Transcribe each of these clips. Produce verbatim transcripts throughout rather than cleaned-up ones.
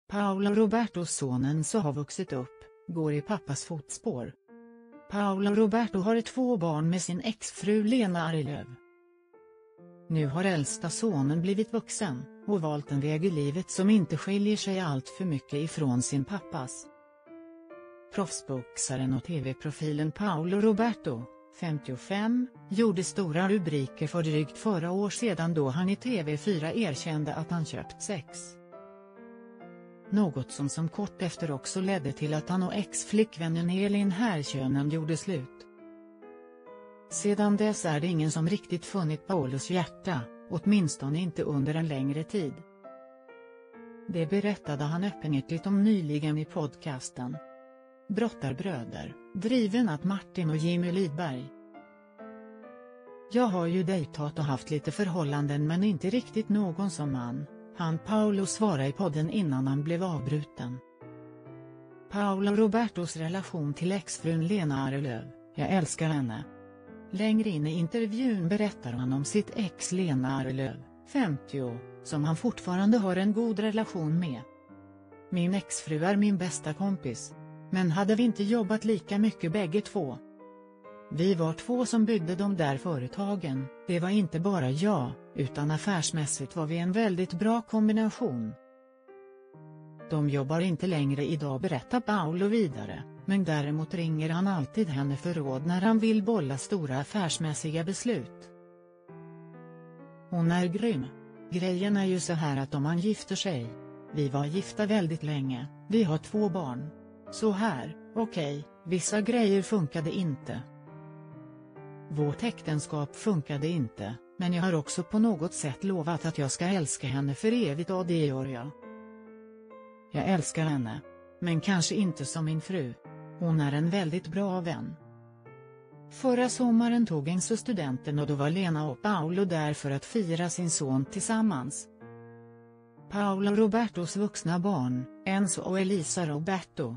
Paolo Roberto, sonen som har vuxit upp, går i pappas fotspår. Paolo Roberto har två barn med sin exfru Lena Arelöv. Nu har äldsta sonen blivit vuxen och valt en väg i livet som inte skiljer sig allt för mycket ifrån sin pappas. Proffsboxaren och tv-profilen Paolo Roberto, femtiofem, gjorde stora rubriker för drygt förra år sedan då han i T V fyra erkände att han köpt sex. Något som som kort efter också ledde till att han och ex-flickvännen Elin Härkönen gjorde slut. Sedan dess är det ingen som riktigt funnit Paolos hjärta, åtminstone inte under en längre tid. Det berättade han öppenhjärtigt om nyligen i podcasten Brottarbröder, driven av Martin och Jimmy Lidberg. Jag har ju dejtat och haft lite förhållanden men inte riktigt någon som man, han Paolo svarade i podden innan han blev avbruten. Paolo Robertos relation till exfrun Lena Arelöv, jag älskar henne. Längre in i intervjun berättar han om sitt ex Lena Arelöv, femtio, som han fortfarande har en god relation med. Min exfru är min bästa kompis. Men hade vi inte jobbat lika mycket bägge två? Vi var två som byggde de där företagen, det var inte bara jag, utan affärsmässigt var vi en väldigt bra kombination. De jobbar inte längre idag, berättar Paolo vidare, men däremot ringer han alltid henne för råd när han vill bolla stora affärsmässiga beslut. Hon är grym. Grejen är ju så här att om man gifter sig, vi var gifta väldigt länge, vi har två barn. Så här, okej, okay, vissa grejer funkade inte. Vårt äktenskap funkade inte, men jag har också på något sätt lovat att jag ska älska henne för evigt och det gör jag. Jag älskar henne, men kanske inte som min fru. Hon är en väldigt bra vän. Förra sommaren tog Enzo studenten och då var Lena och Paolo där för att fira sin son tillsammans. Paolo Robertos vuxna barn, Enzo och Elisa Roberto.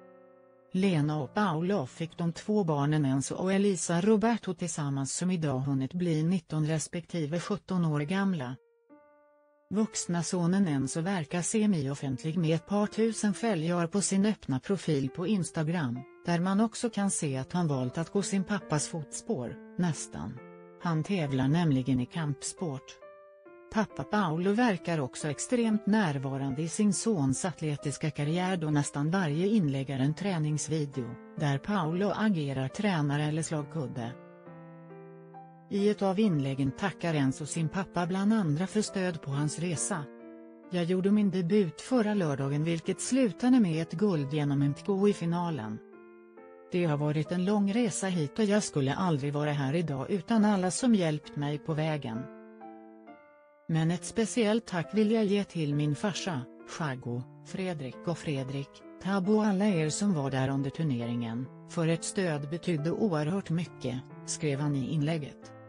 Lena och Paolo fick de två barnen Enzo och Elisa Roberto tillsammans som idag hunnit bli nitton respektive sjutton år gamla. Vuxna sonen Enzo verkar semi-offentlig med ett par tusen följare på sin öppna profil på Instagram, där man också kan se att han valt att gå sin pappas fotspår, nästan. Han tävlar nämligen i kampsport. Pappa Paolo verkar också extremt närvarande i sin sons atletiska karriär då nästan varje inlägg är en träningsvideo, där Paolo agerar tränare eller slagkudde. I ett av inläggen tackar Enzo sin pappa bland andra för stöd på hans resa. Jag gjorde min debut förra lördagen vilket slutade med ett guld genom M T K i finalen. Det har varit en lång resa hit och jag skulle aldrig vara här idag utan alla som hjälpt mig på vägen. Men ett speciellt tack vill jag ge till min farsa, Chago, Fredrik och Fredrik, Tabo och alla er som var där under turneringen, för ett stöd betydde oerhört mycket, skrev han i inlägget.